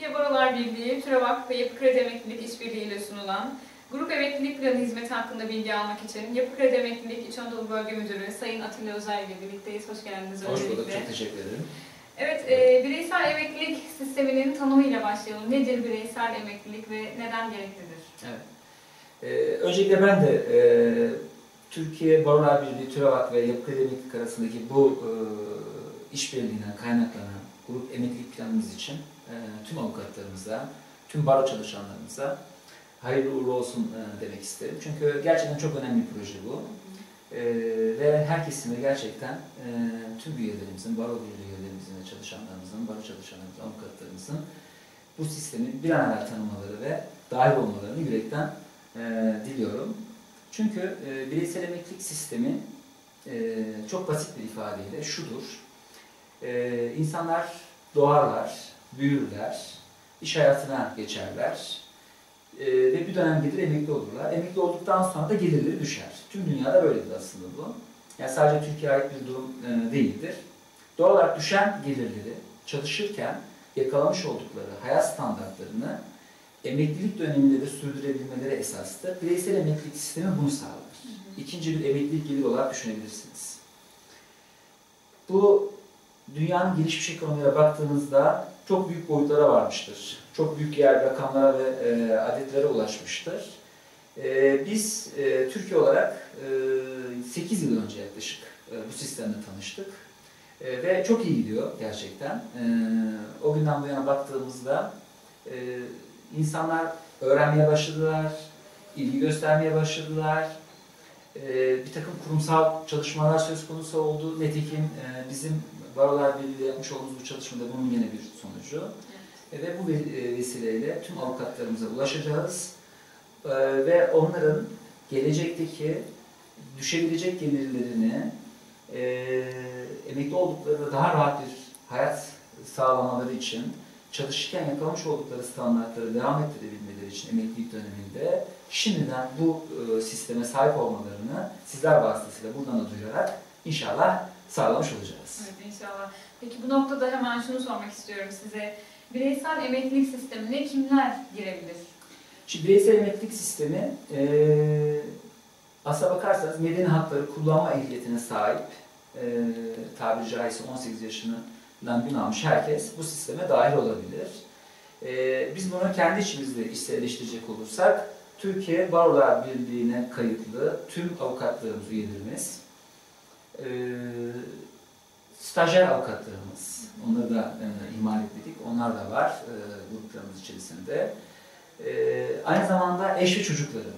Türkiye Barolar Birliği, TÜREVAK ve Yapı Kredi Emeklilik İşbirliği ile sunulan Grup Emeklilik Planı hizmeti hakkında bilgi almak için Yapı Kredi Emeklilik İç Anadolu Bölge Müdürü Sayın Atilla Özel ile birlikteyiz. Hoş geldiniz. Hoş bulduk, çok teşekkür ederim. Evet, bireysel emeklilik sisteminin tanımıyla başlayalım. Nedir bireysel emeklilik ve neden gereklidir? Evet. Öncelikle ben de Türkiye Barolar Birliği, TÜREVAK ve Yapı Kredi Emeklilik arasındaki bu işbirliğinden kaynaklanan grup emeklilik planımız için tüm avukatlarımıza, tüm baro çalışanlarımıza hayırlı uğurlu olsun demek isterim. Çünkü gerçekten çok önemli bir proje bu. Ve herkesin de gerçekten tüm üyelerimizin, baro birliği üyelerimizin ve çalışanlarımızın, baro çalışanlarımızın, avukatlarımızın bu sistemi bir an evvel tanımaları ve dahil olmalarını yürekten diliyorum. Çünkü bireysel emeklilik sistemi çok basit bir ifadeyle şudur. İnsanlar doğarlar, büyürler, iş hayatına geçerler ve bir dönem gelir emekli olurlar. Emekli olduktan sonra da gelirleri düşer. Tüm dünyada böyledir aslında bu. Yani sadece Türkiye'ye ait bir durum değildir. Doğal olarak düşen gelirleri çalışırken yakalamış oldukları hayat standartlarını emeklilik döneminde de sürdürebilmeleri esastır. Bireysel emeklilik sistemi bunu sağlar. İkinci bir emeklilik geliri olarak düşünebilirsiniz. Bu dünyanın gelişmiş ekonomiye baktığınızda çok büyük boyutlara varmıştır. Çok büyük rakamlara ve adetlere ulaşmıştır. Biz Türkiye olarak 8 yıl önce yaklaşık bu sistemle tanıştık. Ve çok iyi gidiyor gerçekten. O günden bu yana baktığımızda insanlar öğrenmeye başladılar, ilgi göstermeye başladılar. Bir takım kurumsal çalışmalar söz konusu oldu. Nitekim bizim Barolar Birliği yapmış olduğumuz bu çalışmada bunun yine bir sonucu. Ve bu vesileyle tüm avukatlarımıza ulaşacağız. Ve onların gelecekteki düşebilecek gelirlerini emekli olduklarında daha rahat bir hayat sağlamaları için çalışırken yakalamış oldukları standartları devam ettirebilmeleri için emeklilik döneminde şimdiden bu sisteme sahip olmalarını sizler vasıtasıyla buradan da duyurarak inşallah sağlamış olacağız. Evet, inşallah. Peki bu noktada hemen şunu sormak istiyorum size. Bireysel emeklilik sistemine kimler girebilir? Şimdi bireysel emeklilik sistemi aslına bakarsanız medeni hakları kullanma ehliyetine sahip tabiri caizse 18 yaşından gün almış herkes bu sisteme dahil olabilir. Biz bunu kendi içimizde içselleştirecek olursak Türkiye Barolar Birliği'ne kayıtlı tüm avukatlarımız, üyelerimiz, stajyer avukatlarımız, onları da ihmal etmedik, onlar da var gruplarımız içerisinde. Aynı zamanda eş ve çocukları,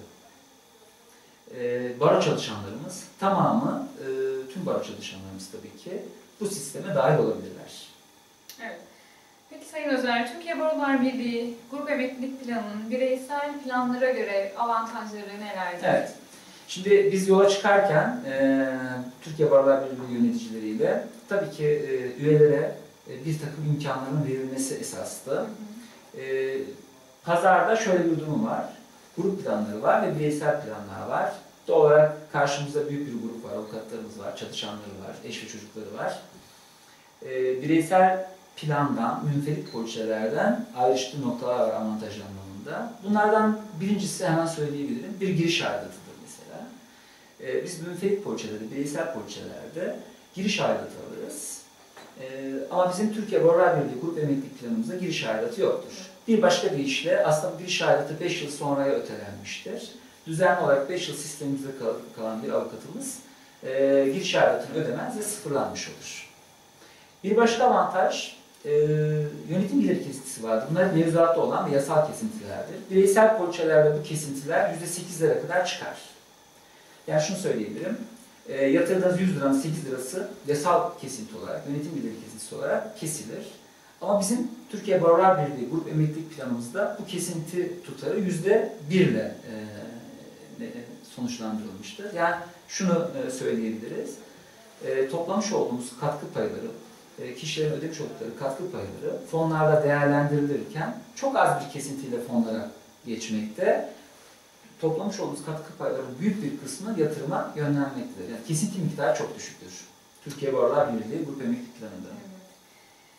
baro çalışanlarımız, tamamı tüm baro çalışanlarımız tabii ki bu sisteme dahil olabilirler. Evet. Peki Sayın Özer, Türkiye Barolar Birliği Grup Emeklilik Planı'nın bireysel planlara göre avantajları nelerdir? Evet. Şimdi biz yola çıkarken Türkiye Barolar Birliği yöneticileriyle tabii ki üyelere bir takım imkanların verilmesi esastı. Pazarda şöyle bir durum var. Grup planları var ve bireysel planlar var. Doğal olarak karşımızda büyük bir grup var. Avukatlarımız var, çalışanları var, eş ve çocukları var. Bireysel plandan, münferit poliçelerden ayrıştığı noktalar var avantaj anlamında. Bunlardan birincisi hemen söyleyebilirim. Bir giriş aidatıdır mesela. Biz münferit poliçelerde, bireysel poliçelerde giriş aidatı alırız. Ama bizim Türkiye Barolar Birliği Grup Emeklilik Planımızda giriş aidatı yoktur. Bir başka bir işle aslında bu giriş aidatı 5 yıl sonraya ötelenmiştir. Düzenli olarak 5 yıl sistemimizde kalan bir avukatımız giriş aidatını ödemez ve sıfırlanmış olur. Bir başka avantaj yönetim gideri kesintisi vardır. Bunlar mevzuatta olan ve yasal kesintilerdir. Bireysel poliçelerde bu kesintiler %8'lere kadar çıkar. Yani şunu söyleyebilirim. Yatırdığınız 100 liranın 8 lirası yasal kesinti olarak, yönetim gideri kesintisi olarak kesilir. Ama bizim Türkiye Barolar Birliği Grup Emeklilik Planımızda bu kesinti tutarı %1 ile sonuçlandırılmıştır. Yani şunu söyleyebiliriz. Toplamış olduğumuz katkı payları, kişilerin ödemiş oldukları katkı payları fonlarda değerlendirilirken çok az bir kesintiyle fonlara geçmekte. Toplamış olduğumuz katkı paylarının büyük bir kısmı yatırıma yönlenmektedir. Yani kesinti miktarı çok düşüktür. Türkiye Barolar Birliği Grup Emeklilik Planı'nda.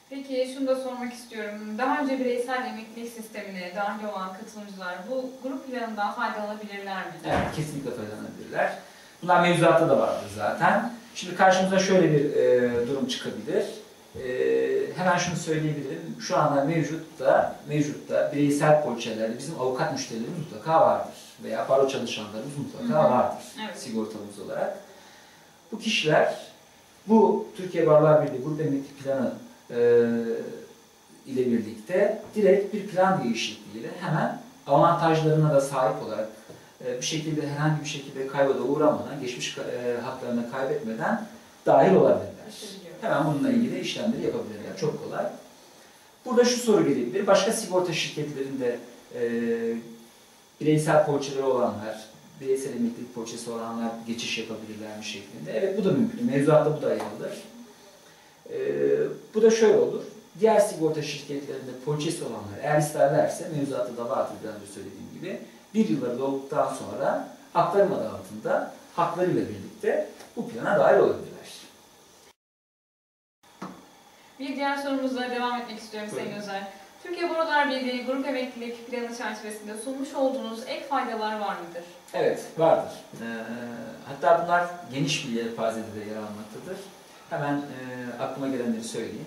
Peki şunu da sormak istiyorum. Daha önce bireysel emeklilik sistemine dahil olan katılımcılar bu grup planından faydalanabilirler mi? Evet, kesinlikle faydalanabilirler. Bunlar mevzuatta da vardır zaten. Şimdi karşımıza şöyle bir durum çıkabilir. Hemen şunu söyleyebilirim. Şu anda mevcutta bireysel poliçelerde bizim avukat müşterilerimiz mutlaka vardır. Veya baro çalışanlarımız mutlaka vardır. Evet. Sigortamız olarak. Bu kişiler bu Türkiye Barolar Birliği Grup Emeklilik Planı ile birlikte direkt bir plan değişikliğiyle hemen avantajlarına da sahip olarak bir şekilde herhangi bir şekilde kayba da uğramadan, geçmiş haklarını kaybetmeden dahil olabilirler. Hemen bununla ilgili işlemleri yapabilirler. Çok kolay. Burada şu soru gelebilir. Başka sigorta şirketlerinde bireysel poliçeleri olanlar, bireysel emeklilik poliçesi olanlar geçiş yapabilirler mi şeklinde. Evet, bu da mümkün. Mevzuatta bu da yer alır. Bu da şöyle olur. Diğer sigorta şirketlerinde poliçesi olanlar eğer isterlerse, mevzuatta da vardır biraz önce söylediğim gibi, bir yılları dolduktan sonra aktarım adı altında haklarıyla birlikte bu plana dahil olabilirler. Bir diğer sorumuzla devam etmek istiyorum Sayın Özer. Türkiye Barolar Birliği Grup Emeklilik Planı çerçevesinde sunmuş olduğunuz ek faydalar var mıdır? Evet, vardır. Hatta bunlar geniş bir yelpazede de yer almaktadır. Hemen aklıma gelenleri söyleyeyim.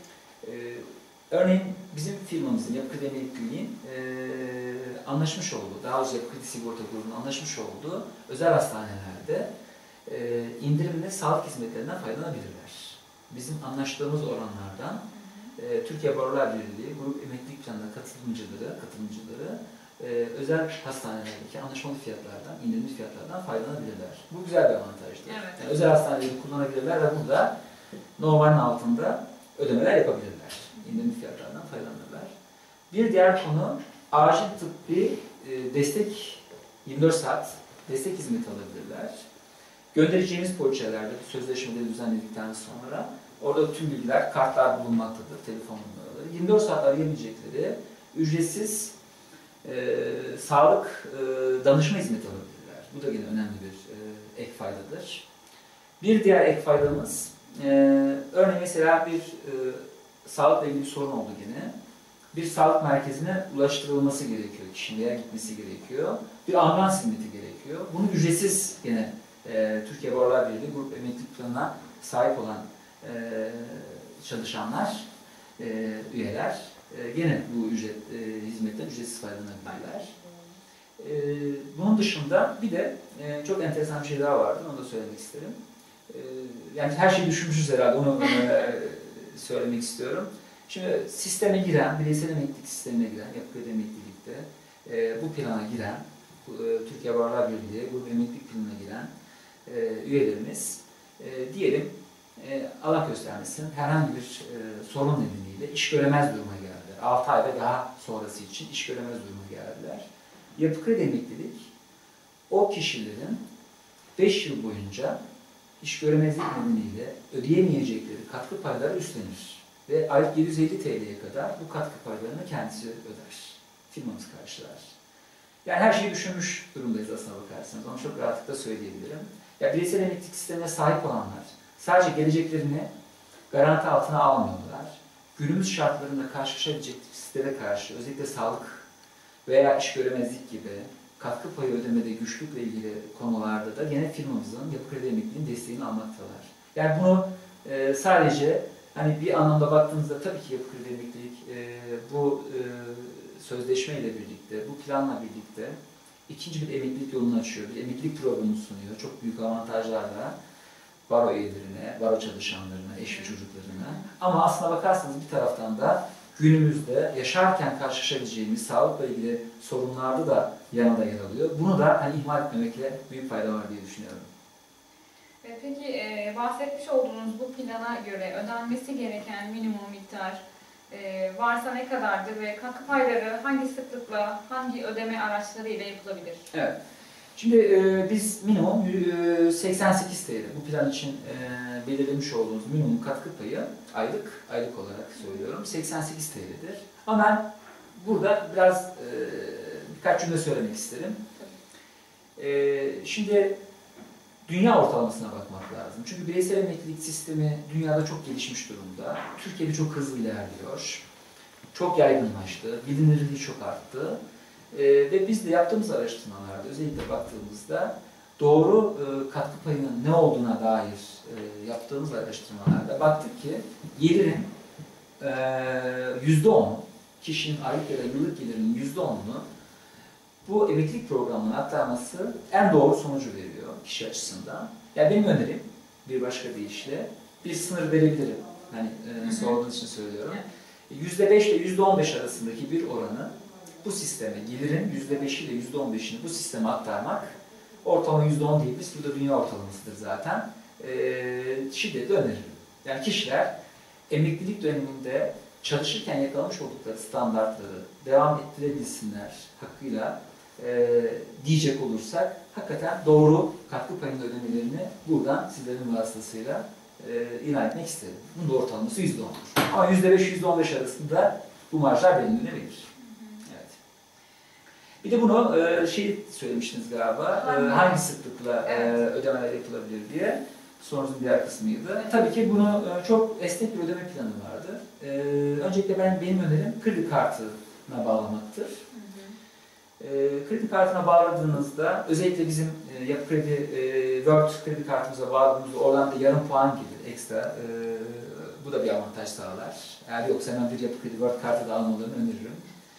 Örneğin bizim firmamızın, Yapı Kredi Emekliliğin anlaşmış olduğu, daha doğrusu Yapı Kredi Sigorta Grubu'nun anlaşmış olduğu özel hastanelerde indirimli sağlık hizmetlerinden faydalanabilirler. Bizim anlaştığımız oranlardan Türkiye Barolar Birliği Grup Emeklilik Planı'na katılımcıları özel hastanelerdeki anlaşmalı fiyatlardan, indirimli fiyatlardan faydalanabilirler. Bu güzel bir avantajdır. Evet. Yani özel hastaneleri kullanabilirler ve burada normalin altında ödemeler yapabilirler. İndirimli fiyatlardan faydalanırlar. Bir diğer konu, acil tıbbi destek, 24 saat destek hizmeti alabilirler. Göndereceğimiz poliçelerde sözleşmeleri düzenledikten sonra orada tüm bilgiler, kartlar bulunmaktadır, telefon numaraları. 24 saat arayabilecekleri ücretsiz sağlık danışma hizmeti alabilirler. Bu da yine önemli bir ek faydadır. Bir diğer ek faydamız, örneğin mesela bir sağlıkla ilgili bir sorun oldu yine. Bir sağlık merkezine ulaştırılması gerekiyor, kişinin veya gitmesi gerekiyor. Bir ambulans hizmeti gerekiyor. Bunu ücretsiz yine Türkiye Barolar Birliği Grup Emeklilik Planı'na sahip olan çalışanlar, üyeler gene bu hizmetten ücretsiz faydalanabilirler. Bunun dışında bir de çok enteresan bir şey daha vardı, onu da söylemek isterim. Yani her şeyi düşünmüşüz herhalde, onu söylemek istiyorum. Şimdi sisteme giren, bireysel emeklilik sistemine giren, Yapı Kredi Emeklilik'te bu plana giren, Türkiye Barolar Birliği Grup Emeklilik Planı'na giren üyelerimiz diyelim Allah göstermesin herhangi bir sorun nedeniyle iş göremez duruma geldiler. 6 ay ve daha sonrası için iş göremez duruma geldiler. Yapı Kredi Emeklilik o kişilerin 5 yıl boyunca iş göremezlik nedeniyle ödeyemeyecekleri katkı payları üstlenir. Ve aylık 750 TL'ye kadar bu katkı paylarını kendisi öder. Firmamız karşılar. Yani her şeyi düşünmüş durumdayız aslına bakarsanız. Onu çok rahatlıkla söyleyebilirim. Ya bireysel emeklilik sistemine sahip olanlar sadece geleceklerini garanti altına almıyorlar. Günümüz şartlarında karşılaşabilecek risklere karşı özellikle sağlık veya iş göremezlik gibi katkı payı ödemede güçlükle ilgili konularda da yine firmamızın Yapı Kredi Emekliliğin desteğini almaktalar. Yani bunu sadece hani bir anlamda baktığınızda tabii ki Yapı Kredi Emeklilik bu sözleşmeyle birlikte, bu planla birlikte ikinci bir emeklilik yolunu açıyor. Bir emeklilik programı sunuyor. Çok büyük avantajlarla baro üyelerine, baro çalışanlarına, eş ve çocuklarına. Ama aslına bakarsanız bir taraftan da günümüzde yaşarken karşılaşabileceğimiz sağlıkla ilgili sorunlarda da yanında yer alıyor. Bunu da hani ihmal etmemekle büyük fayda var diye düşünüyorum. Peki bahsetmiş olduğunuz bu plana göre ödenmesi gereken minimum miktar varsa ne kadardır ve katkı payları hangi sıklıkla, hangi ödeme araçları ile yapılabilir? Evet. Şimdi biz minimum 88 TL, bu plan için belirlemiş olduğumuz minimum katkı payı aylık olarak söylüyorum 88 TL'dir. Ama ben burada biraz birkaç cümle söylemek isterim. Şimdi dünya ortalamasına bakmak lazım. Çünkü bireysel emeklilik sistemi dünyada çok gelişmiş durumda. Türkiye'de çok hızlı ilerliyor. Çok yaygınlaştı, bilinirliği çok arttı. Ve biz de yaptığımız araştırmalarda özellikle baktığımızda doğru katkı payının ne olduğuna dair yaptığımız araştırmalarda baktık ki gelirin %10'u, kişinin aylık ya da yıllık gelirinin %10'unu bu emeklilik programına aktarması en doğru sonucu veriyor kişi açısından. Yani benim önerim bir başka deyişle bir sınır verebilirim. Hani sorduğunuz için söylüyorum. %5 ile %15 arasındaki bir oranı bu sisteme, gelirin %5 ile %15'ini bu sisteme aktarmak, ortalama %10 diyebiliriz, bu da dünya ortalamasıdır zaten, şiddetle öneririm. Yani kişiler emeklilik döneminde çalışırken yakalamış oldukları standartları devam ettirebilsinler hakkıyla diyecek olursak, hakikaten doğru katkı payının ödemelerini buradan sizlerin vasıtasıyla ilan etmek isterim. Bunun da ortalaması %10'dur. Ama %5-15 arasında bu marjlar belirlenebilir. Evet. Bir de bunu söylemiştiniz galiba, hangi sıklıkla ödemeler yapılabilir diye. Sorunuzun diğer kısmıydı. Tabii ki bunu çok esnek bir ödeme planı vardır. Öncelikle benim önerim kredi kartına bağlamaktır. Kredi kartına bağladığınızda, özellikle bizim Yapı Kredi, World kredi kartımıza bağladığımızda oradan da yarım puan gelir ekstra. Bu da bir avantaj sağlar. Eğer yoksa hemen bir Yapı Kredi World kartı da almalarını öneririm.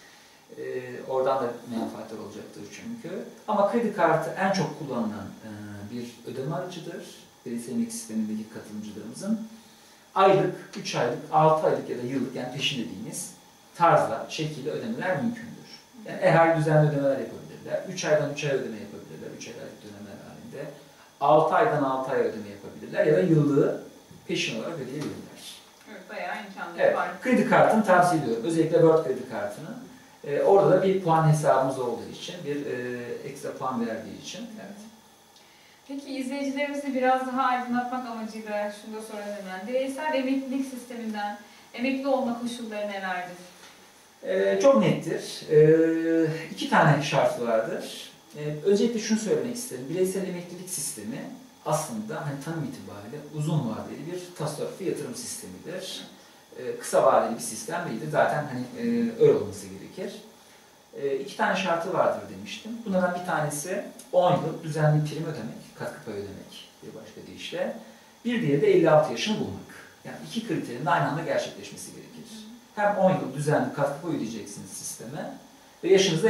Oradan da menfaatler olacaktır çünkü. Ama kredi kartı en çok kullanılan bir ödeme aracıdır. Bireysel emeklilik sistemindeki katılımcılarımızın. Aylık, 3 aylık, 6 aylık ya da yıllık, yani peşin dediğimiz tarzda, şekilde ödemeler mümkündür. Yani her düzenli ödemeler yapabilirler. 3 aydan 3 ay ödeme yapabilirler. 3 aylık dönemler halinde. 6 aydan 6 ay ödeme yapabilirler ya da yıllığı peşin olarak ödeyebilirler. Evet, bayağı imkanları var. Kredi kartını tavsiye ediyorum. Özellikle World kredi kartını. Orada da bir puan hesabımız olduğu için, bir ekstra puan verdiği için. Evet. Peki izleyicilerimizi biraz daha aydınlatmak amacıyla şunu da soralım hemen. Bireysel emeklilik sisteminden emekli olma koşulları nelerdir? Çok nettir. 2 tane şart vardır. Öncelikle şunu söylemek isterim. Bireysel emeklilik sistemi aslında tanım itibariyle uzun vadeli bir tasarruf yatırım sistemidir. Kısa vadeli bir sistem değildir. Zaten öyle olması gerekir. 2 tane şartı vardır demiştim. Bunlardan bir tanesi 10 yıl düzenli prim ödemek, katkı payı ödemek bir başka deyişle. Bir diğeri de 56 yaşını bulmak. Yani 2 kriterin de aynı anda gerçekleşmesi gerekir. Hem 10 yıl düzenli katkı payı ödeyeceksiniz sisteme ve yaşınızda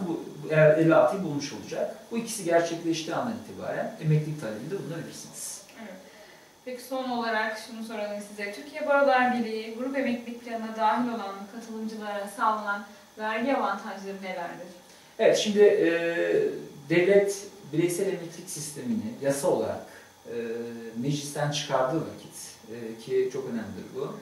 56'yı bulmuş olacak. Bu ikisi gerçekleştiği andan itibaren emeklilik talebinde bulunabilirsiniz. Evet. Peki son olarak şunu soralım size. Türkiye Barolar Birliği grup emeklilik planına dahil olan katılımcılara sağlanan vergi avantajları nelerdir? Evet, şimdi devlet bireysel emeklilik sistemini yasa olarak meclisten çıkardığı vakit ki çok önemlidir bu.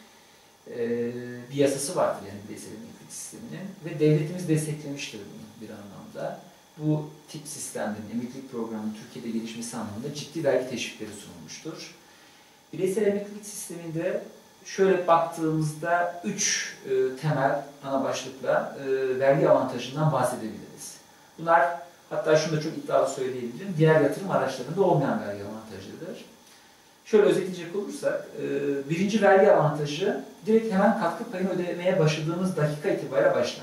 Bir yasası vardır yani bireysel emeklilik sisteminin ve devletimiz desteklemiştir bunu bir anlamda. Bu tip sistemlerin, emeklilik programının Türkiye'de gelişmesi anlamında ciddi vergi teşvikleri sunulmuştur. Bireysel emeklilik sisteminde şöyle baktığımızda 3 temel ana başlıkla vergi avantajından bahsedebiliriz. Bunlar, hatta şunu da çok iddialı söyleyebilirim, diğer yatırım araçlarında olmayan vergi avantajıdır. Şöyle özetleyecek olursak, birinci vergi avantajı direkt hemen katkı payını ödemeye başladığımız dakika itibariyle başlar.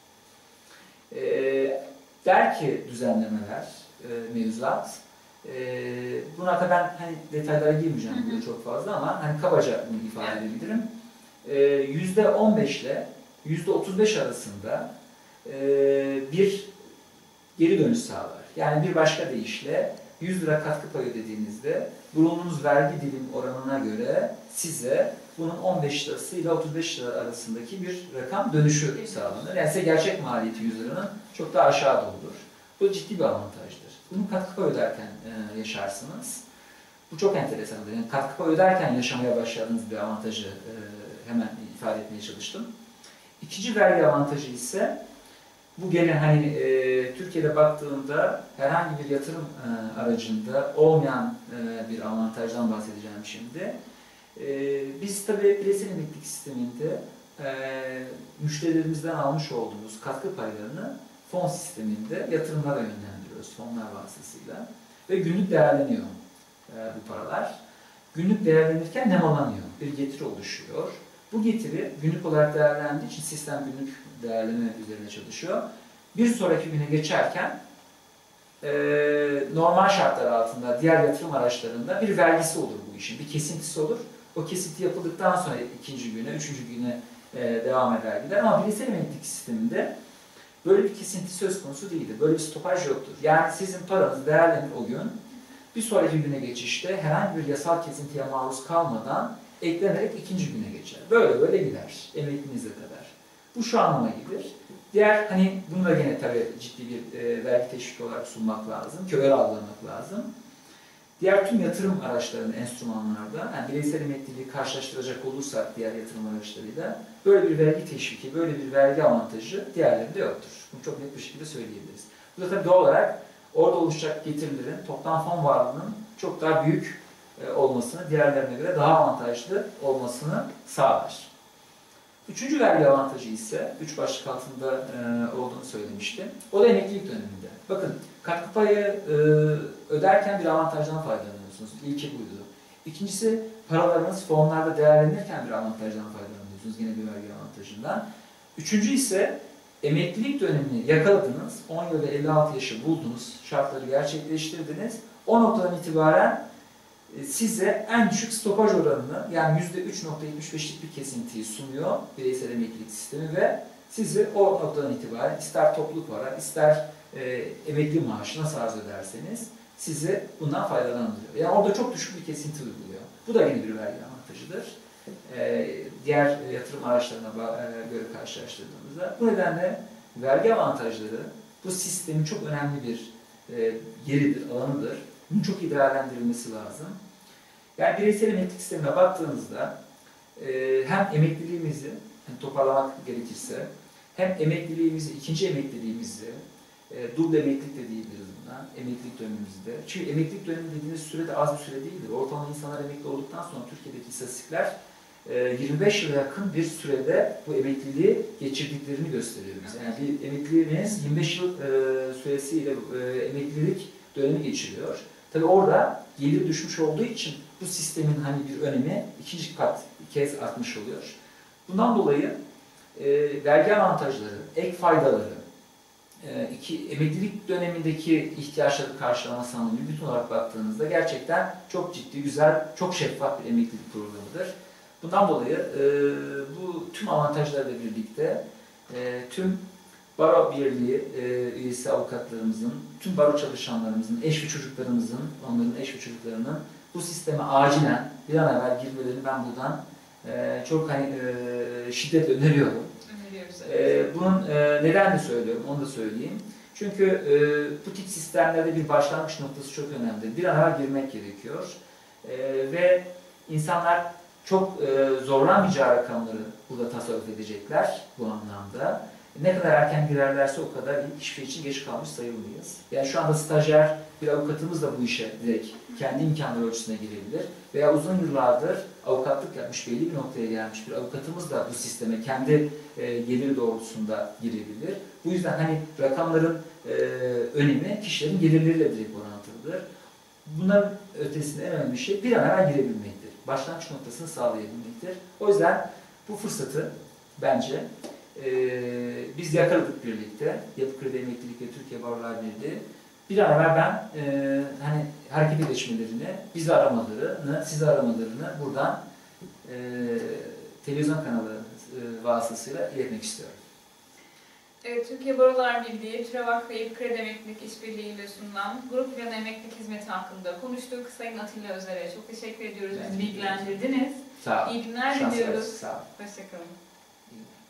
Der ki düzenlemeler, mevzuat, buna da ben detaylara girmeyeceğim burada çok fazla ama kabaca bunu ifade edebilirim. %15 ile %35 arasında bir geri dönüş sağlar. Yani bir başka deyişle 100 lira katkı payı ödediğinizde bulunduğunuz vergi dilim oranına göre size bunun 15 lirası ile 35 lira arasındaki bir rakam dönüşü sağlanır. Yani size gerçek maliyeti 100 liranın çok daha aşağıda olur. Bu ciddi bir avantajdır. Bunu katkı payı öderken yaşarsınız. Bu çok enteresandır. Yani katkı payı öderken yaşamaya başladığınız bir avantajı hemen ifade etmeye çalıştım. İkinci vergi avantajı ise bu gene Türkiye'de baktığımda herhangi bir yatırım aracında olmayan bir avantajdan bahsedeceğim şimdi. Biz tabii bireysel emeklilik sisteminde müşterilerimizden almış olduğumuz katkı paylarını fon sisteminde yatırımlara yönlendiriyoruz fonlar vasıtasıyla. ve günlük değerleniyor bu paralar. Günlük değerlenirken nemalanıyor, bir getiri oluşuyor. Bu getiri günlük olarak değerlendiği için sistem günlük değerleme üzerine çalışıyor. Bir sonraki güne geçerken normal şartlar altında diğer yatırım araçlarında bir vergisi olur bu işin, bir kesintisi olur. O kesinti yapıldıktan sonra ikinci güne, üçüncü güne devam eder gider. Ama bireysel emeklilik sisteminde böyle bir kesinti söz konusu değildir. Böyle bir stopaj yoktur. Yani sizin paranız değerlenir o gün. Bir sonraki güne geçişte herhangi bir yasal kesintiye maruz kalmadan eklenerek ikinci güne geçer. Böyle böyle gider emekliliğinize kadar. Bu şu anlama gelir. Diğer hani bunu da yine tabii ciddi bir vergi teşviki olarak sunmak lazım ki öyle algılamak lazım. Diğer tüm yatırım araçlarının enstrümanlarda, yani bireysel emekliliği karşılaştıracak olursak diğer yatırım araçlarıyla böyle bir vergi teşviki, böyle bir vergi avantajı diğerlerinde yoktur. Bunu çok net bir şekilde söyleyebiliriz. Bu da tabii doğal olarak orada oluşacak getirilerin toplam fon varlığının çok daha büyük olmasını, diğerlerine göre daha avantajlı olmasını sağlar. Üçüncü vergi avantajı ise, üç başlık altında olduğunu söylemiştim. O da emeklilik döneminde. Bakın, katkı payı öderken bir avantajdan faydalanıyorsunuz. İlki buydu. İkincisi, paralarınız fonlarda değerlenirken bir avantajdan faydalanıyorsunuz. Yine bir vergi avantajından. Üçüncü ise, emeklilik dönemini yakaladınız, 10 yıl ve 56 yaşı buldunuz, şartları gerçekleştirdiniz. O noktadan itibaren size en düşük stopaj oranını, yani %3.75'lik bir kesintiyi sunuyor bireysel emeklilik sistemi ve sizi o noktadan itibaren ister topluluk para, ister emekli maaşı nasıl arz ederseniz sizi bundan faydalandırıyor. Yani orada çok düşük bir kesinti uyguluyor. Bu da yine bir vergi avantajıdır. Diğer yatırım araçlarına göre karşılaştırdığımızda. Bu nedenle vergi avantajları bu sistemin çok önemli bir yeridir, alanıdır. Bunun çok iyi değerlendirilmesi lazım. Yani bireysel emeklilik sistemine baktığınızda hem emekliliğimizi toparlamak gerekirse hem emekliliğimizi, ikinci emekliliğimizi duble emeklilik de diyebiliriz buna, emeklilik dönemimizde. Çünkü emeklilik dönemi dediğiniz süre de az bir süre değildir. Ortalama insanlar emekli olduktan sonra Türkiye'deki istatistikler 25 yıla yakın bir sürede bu emekliliği geçirdiklerini gösteriyor bize. Yani bir emekliliğimiz 25 yıl süresiyle emeklilik dönemi geçiriyor. Tabii orada gelir düşmüş olduğu için bu sistemin hani bir önemi ikinci kez artmış oluyor. Bundan dolayı vergi avantajları, ek faydaları, emeklilik dönemindeki ihtiyaçları karşılaması anlamında bütün olarak baktığınızda gerçekten çok ciddi, güzel, çok şeffaf bir emeklilik programıdır. Bundan dolayı bu tüm avantajlarla birlikte tüm Baro Birliği üyesi avukatlarımızın, tüm baro çalışanlarımızın, eş ve çocuklarımızın, onların eş ve çocuklarının bu sisteme acilen bir an evvel girmelerini ben buradan çok şiddetle öneriyorum. Bunun neden de söylüyorum, onu da söyleyeyim. Çünkü bu tip sistemlerde bir başlangıç noktası çok önemli. Bir an evvel girmek gerekiyor. Ve insanlar çok zorlanmayacağı rakamları burada tasarruf edecekler bu anlamda. Ne kadar erken girerlerse o kadar iyi, hiçbir için geç kalmış sayılmayız. Yani şu anda stajyer bir avukatımız da bu işe direkt kendi imkanları ölçüsüne girebilir. Veya uzun yıllardır avukatlık yapmış, belli bir noktaya gelmiş bir avukatımız da bu sisteme kendi geliri doğrultusunda girebilir. Bu yüzden hani rakamların önemi kişilerin gelirleriyle direkt orantılıdır. Bunların ötesinde en önemli şey bir an evvel girebilmektir. Başlangıç noktasını sağlayabilmektir. O yüzden bu fırsatı bence biz yakaladık birlikte. Yapı Kredi Emeklilik ve Türkiye Barolar Birliği. Bir an evvel ben hani harekete geçmelerini, bizi aramalarını, sizi aramalarını buradan televizyon kanalı vasıtasıyla iletmek istiyorum. Evet, Türkiye Barolar Birliği, TÜREVAK ve Yapı Kredi Emeklilik İşbirliği ile sunulan Grup Planı Emeklilik Hizmeti hakkında konuştuk. Sayın Atilla Özer'e çok teşekkür ediyoruz. Bizi bilgilendirdiniz. Sağ olun. İyi günler diliyoruz. Sağ olun. Hoşçakalın.